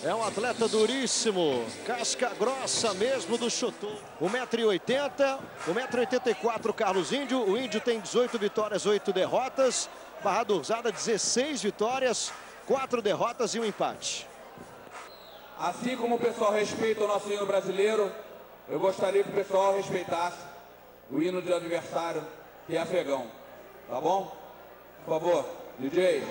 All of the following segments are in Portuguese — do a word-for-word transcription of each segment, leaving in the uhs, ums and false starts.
É um atleta duríssimo, casca grossa mesmo do Chotô. um metro e oitenta, um metro e oitenta e quatro Carlos Índio. O Índio tem dezoito vitórias, oito derrotas. Barradurzada, dezesseis vitórias, quatro derrotas e um empate. Assim como o pessoal respeita o nosso hino brasileiro, eu gostaria que o pessoal respeitasse o hino do adversário, que é afegão. Tá bom? Por favor, D J.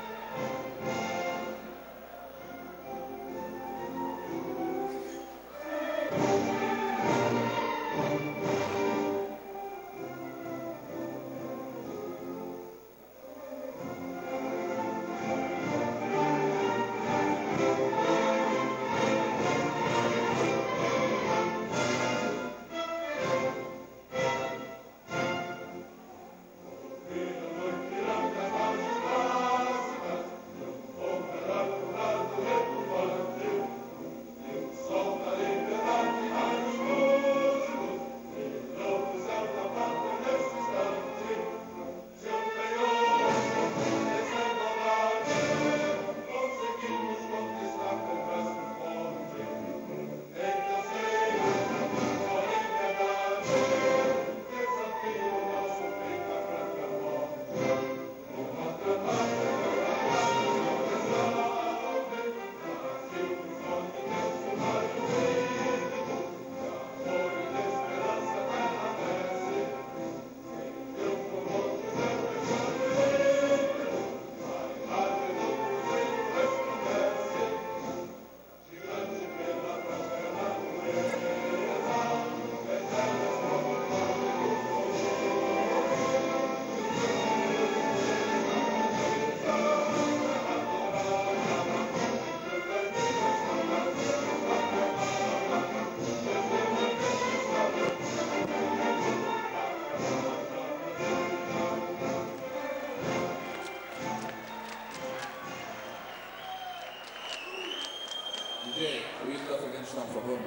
D J, o hino do Afeganistão, por favor.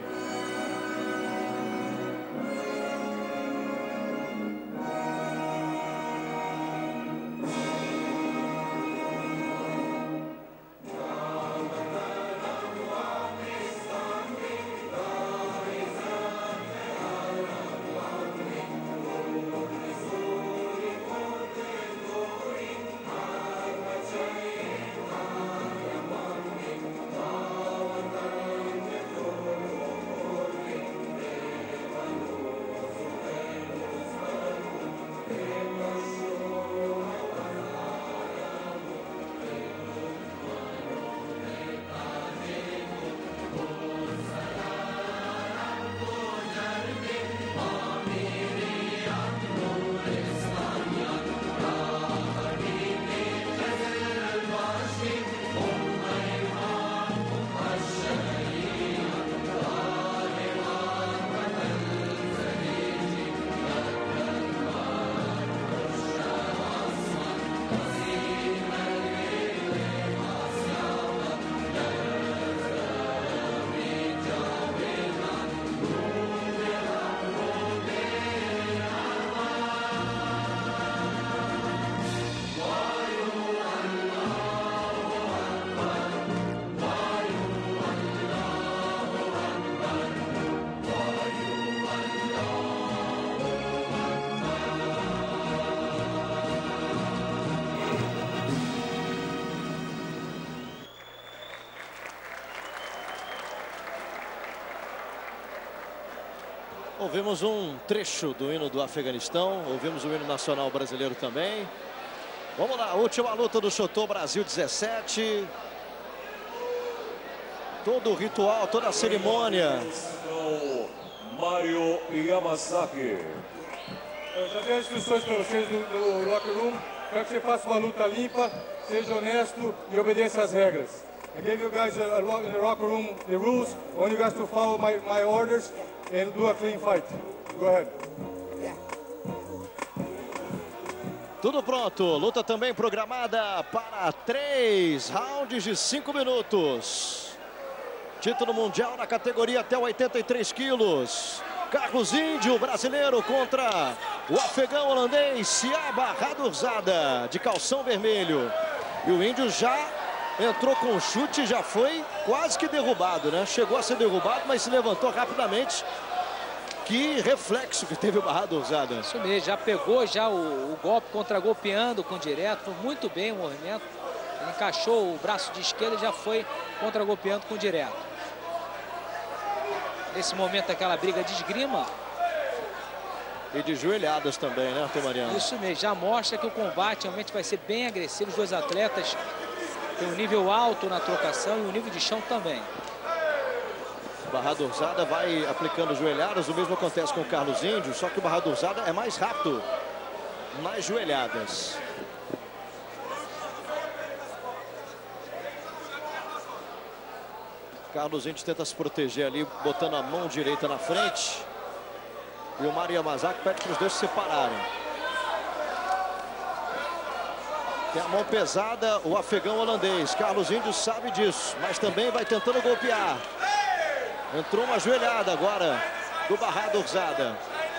Ouvimos um trecho do hino do Afeganistão, ouvimos o hino nacional brasileiro também. Vamos lá, última luta do Chotô, Brasil dezessete. Todo o ritual, toda a cerimônia. Mário Yamasaki. Eu já dei as instruções para vocês no, no locker room. Quero que você faça uma luta limpa, seja honesto e obedeça às regras. I gave you guys a, a, in the locker room the rules. I want you guys to follow my, my orders and do a clean fight. Go ahead. Tudo pronto, luta também programada para três rounds de cinco minutos. Título mundial na categoria até oitenta e três quilos. Carlos Índio, brasileiro, contra o afegão holandês Siaba Barradurzada, de calção vermelho. E o Índio já Entrou com o chute e já foi quase que derrubado, né? Chegou a ser derrubado, mas se levantou rapidamente. Que reflexo que teve o Barrado Ousada. Isso mesmo, já pegou já o, o golpe, contra-golpeando com direto. Foi muito bem o movimento. Ele encaixou o braço de esquerda e já foi contra-golpeando com direto. Nesse momento, aquela briga de esgrima. E de joelhadas também, né, Arthur Mariano? Isso mesmo, já mostra que o combate realmente vai ser bem agressivo. Os dois atletas têm um nível alto na trocação e um nível de chão também. Barrado Ousada vai aplicando joelhadas, o mesmo acontece com o Carlos Índio, só que o Barrado Ousada é mais rápido nas joelhadas. Carlos Índio tenta se proteger ali, botando a mão direita na frente. E o Mário Yamazaki pede para os dois se separarem. Tem a mão pesada o afegão holandês. Carlos Índio sabe disso, mas também vai tentando golpear. Entrou uma joelhada agora do Barrado Ousada.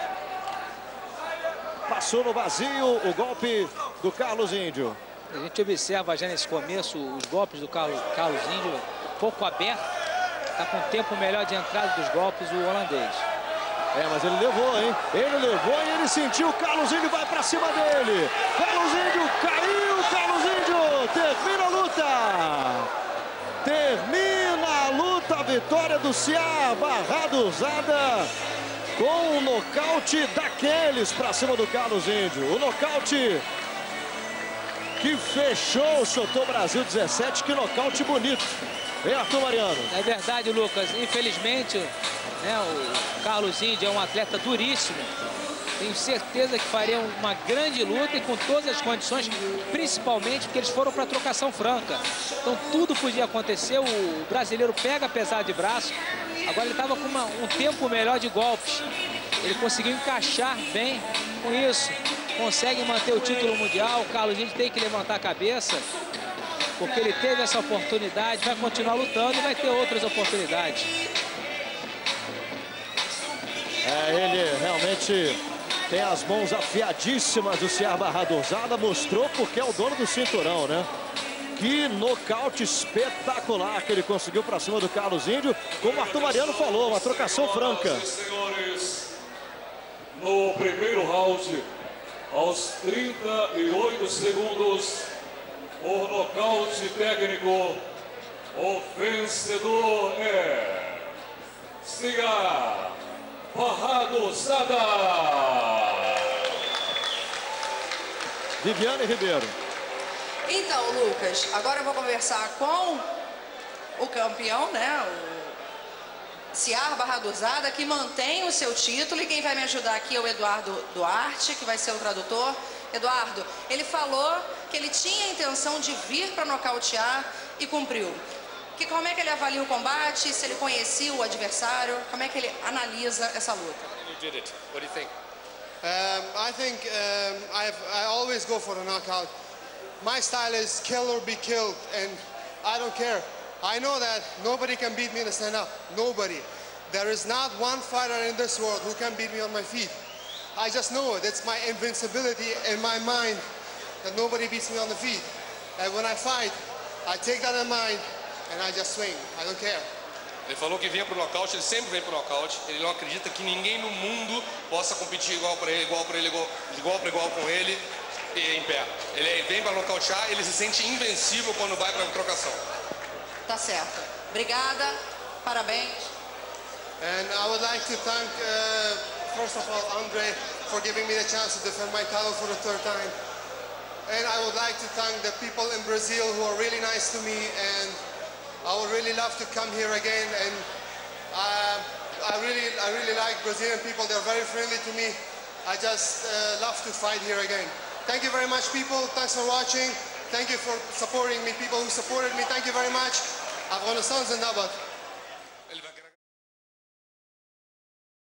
Passou no vazio o golpe do Carlos Índio. A gente observa já nesse começo os golpes do Carlos, Carlos Índio um pouco aberto. Está com tempo melhor de entrada dos golpes o holandês. É, mas ele levou, hein? Ele levou e ele sentiu. O Carlos Índio vai para cima dele. Carlos Índio caiu. Carlos Índio termina a luta. Termina a luta. A vitória do C A Barrado Ousada com um nocaute daqueles para cima do Carlos Índio. O nocaute que fechou o Chotô Brasil dezessete. Que nocaute bonito. Hein, Arthur Mariano? É verdade, Lucas. Infelizmente, né, o Carlos Índio é um atleta duríssimo. Tenho certeza que faria uma grande luta e com todas as condições, principalmente porque eles foram para trocação franca. Então tudo podia acontecer. O brasileiro pega pesado de braço. Agora ele estava com uma, um tempo melhor de golpes. Ele conseguiu encaixar bem com isso. Consegue manter o título mundial. O Carlos Índio tem que levantar a cabeça, porque ele teve essa oportunidade, vai continuar lutando e vai ter outras oportunidades. É, ele realmente tem as mãos afiadíssimas do C A Barrado Ousada, mostrou porque é o dono do cinturão, né? Que nocaute espetacular que ele conseguiu para cima do Carlos Índio, como o Arthur Mariano falou, uma trocação franca. Senhores, no primeiro round, aos trinta e oito segundos, o nocaute técnico, o vencedor é C A Barrado Ousada. Viviane Ribeiro. Então, Lucas, agora eu vou conversar com o campeão, né, o C A Barrado Ousada, que mantém o seu título, e quem vai me ajudar aqui é o Eduardo Duarte, que vai ser o tradutor. Eduardo, ele falou que ele tinha a intenção de vir para nocautear e cumpriu. Que, como é que ele avalia o combate, se ele conhecia o adversário, como é que ele analisa essa luta? You did it. What do you think? Um, I think um, I've, I always go for a knockout. My style is kill or be killed, and I don't care. I know that nobody can beat me in a stand-up. Nobody. There is not one fighter in this world who can beat me on my feet. I just know it. It's my invincibility in my mind that nobody beats me on the feet. And when I fight, I take that in mind and I just swing. I don't care. Ele falou que vinha pro nocaute, ele sempre vem pro nocaute. Ele não acredita que ninguém no mundo possa competir igual para ele, igual para ele, igual, igual para igual com ele e em pé. Ele vem para nocautear, ele se sente invencível quando vai para trocação. Tá certo. Obrigada. Parabéns. And I would like to thank, uh, first of all, Andre for giving me the chance to defend my title for the third time. And I would like to thank the people in Brazil who are really nice to me, and I would really love to come here again. And uh, I really, I really like Brazilian people. They're very friendly to me. I just uh, love to fight here again. Thank you very much, people. Thanks for watching. Thank you for supporting me, people who supported me. Thank you very much. Afghanistan Zindabad.